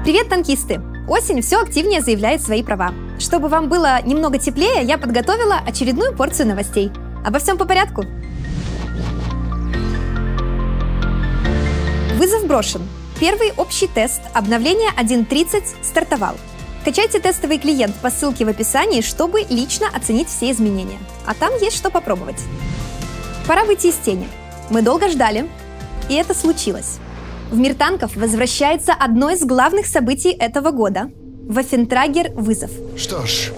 Привет, танкисты! Осень все активнее заявляет свои права. Чтобы вам было немного теплее, я подготовила очередную порцию новостей. Обо всем по порядку. Вызов брошен. Первый общий тест обновления 1.30 стартовал. Качайте тестовый клиент по ссылке в описании, чтобы лично оценить все изменения. А там есть что попробовать. Пора выйти из тени. Мы долго ждали, и это случилось. В мир танков возвращается одно из главных событий этого года – Waffentrager вызов. Что ж,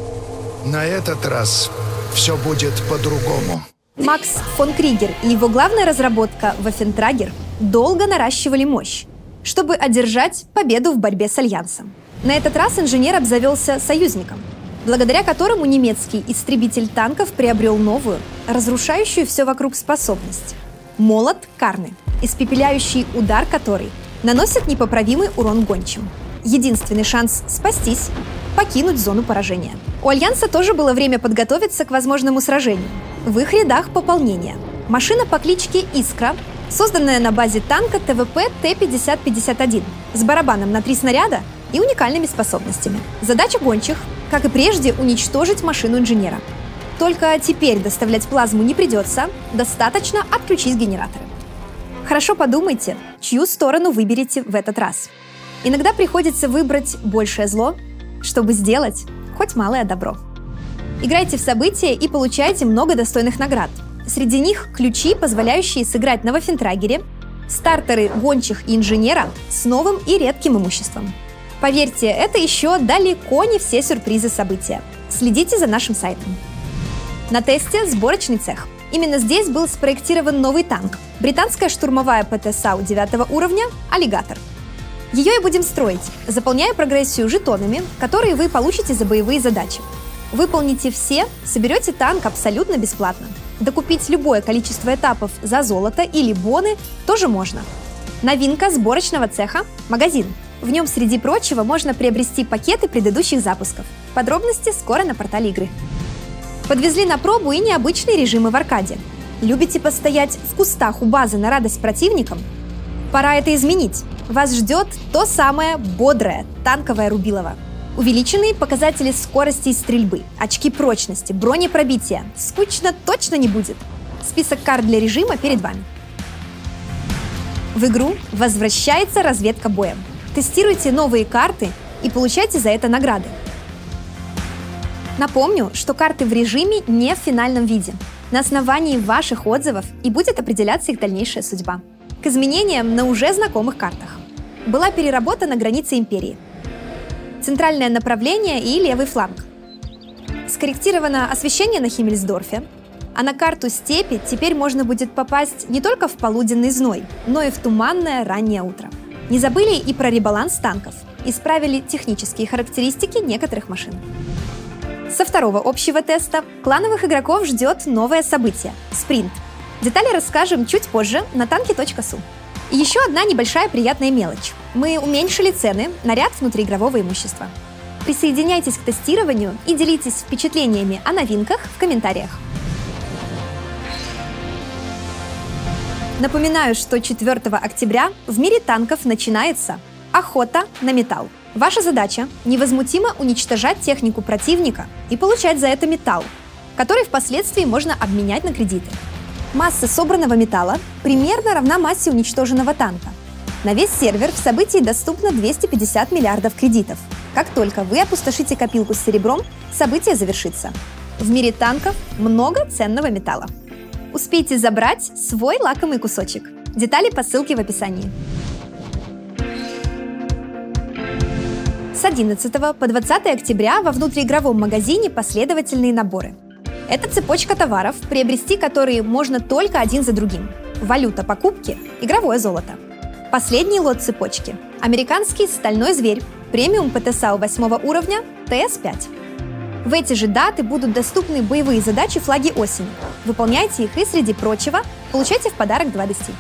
на этот раз все будет по-другому. Макс фон Кригер и его главная разработка Waffentrager долго наращивали мощь, чтобы одержать победу в борьбе с Альянсом. На этот раз инженер обзавелся союзником, благодаря которому немецкий истребитель танков приобрел новую, разрушающую все вокруг способность – молот Карны, испепеляющий удар который наносит непоправимый урон гончим. Единственный шанс спастись – покинуть зону поражения. У Альянса тоже было время подготовиться к возможному сражению. В их рядах пополнение. Машина по кличке Искра, созданная на базе танка ТВП Т-5051 с барабаном на 3 снаряда и уникальными способностями. Задача гончих, как и прежде, уничтожить машину инженера. Только теперь доставлять плазму не придется, достаточно отключить генераторы. Хорошо подумайте, чью сторону выберете в этот раз. Иногда приходится выбрать большее зло, чтобы сделать хоть малое добро. Играйте в события и получайте много достойных наград. Среди них ключи, позволяющие сыграть на Waffentrager, стартеры гончих и инженера с новым и редким имуществом. Поверьте, это еще далеко не все сюрпризы события. Следите за нашим сайтом. На тесте сборочный цех. Именно здесь был спроектирован новый танк – британская штурмовая ПТ-САУ 9 уровня «Аллигатор». Ее и будем строить, заполняя прогрессию жетонами, которые вы получите за боевые задачи. Выполните все, соберете танк абсолютно бесплатно. Докупить любое количество этапов за золото или боны тоже можно. Новинка сборочного цеха – магазин. В нем, среди прочего, можно приобрести пакеты предыдущих запусков. Подробности скоро на портале игры. Подвезли на пробу и необычные режимы в аркаде. Любите постоять в кустах у базы на радость противникам? Пора это изменить. Вас ждет то самое бодрое танковое рубилово. Увеличенные показатели скорости и стрельбы, очки прочности, бронепробития. Скучно точно не будет. Список карт для режима перед вами. В игру возвращается разведка боем. Тестируйте новые карты и получайте за это награды. Напомню, что карты в режиме не в финальном виде. На основании ваших отзывов и будет определяться их дальнейшая судьба. К изменениям на уже знакомых картах. Была переработана граница империи. Центральное направление и левый фланг. Скорректировано освещение на Химмельсдорфе, а на карту степи теперь можно будет попасть не только в полуденный зной, но и в туманное раннее утро. Не забыли и про ребаланс танков. Исправили технические характеристики некоторых машин. Со второго общего теста клановых игроков ждет новое событие – спринт. Детали расскажем чуть позже на танки.су. И еще одна небольшая приятная мелочь. Мы уменьшили цены на ряд внутриигрового имущества. Присоединяйтесь к тестированию и делитесь впечатлениями о новинках в комментариях. Напоминаю, что 4 октября в мире танков начинается охота на металл. Ваша задача – невозмутимо уничтожать технику противника и получать за это металл, который впоследствии можно обменять на кредиты. Масса собранного металла примерно равна массе уничтоженного танка. На весь сервер в событии доступно 250 миллиардов кредитов. Как только вы опустошите копилку с серебром, событие завершится. В мире танков много ценного металла. Успейте забрать свой лакомый кусочек. Детали по ссылке в описании. С 11 по 20 октября во внутриигровом магазине последовательные наборы. Это цепочка товаров, приобрести которые можно только один за другим. Валюта покупки – игровое золото. Последний лот цепочки – американский стальной зверь, премиум ПТ-САУ 8 уровня ТС-5. В эти же даты будут доступны боевые задачи «Флаги осени». Выполняйте их и, среди прочего, получайте в подарок 2 DC.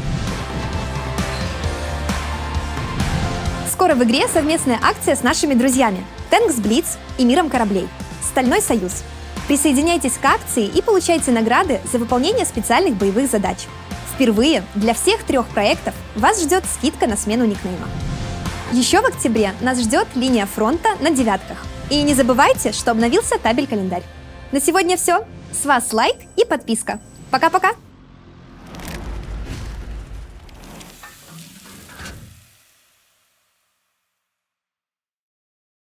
Скоро в игре совместная акция с нашими друзьями Tanks Blitz и Миром кораблей Стальной союз. Присоединяйтесь к акции и получайте награды за выполнение специальных боевых задач. Впервые для всех 3 проектов вас ждет скидка на смену никнейма. Еще в октябре нас ждет линия фронта на девятках. И не забывайте, что обновился табель-календарь. На сегодня все. С вас лайк и подписка. Пока-пока!